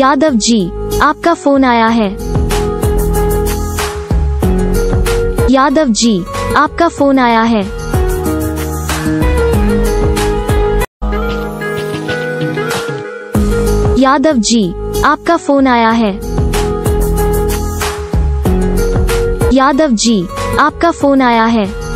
यादव जी, आपका फोन आया है। यादव जी, आपका फोन आया है। यादव जी, आपका फोन आया है। यादव जी, आपका फोन आया है।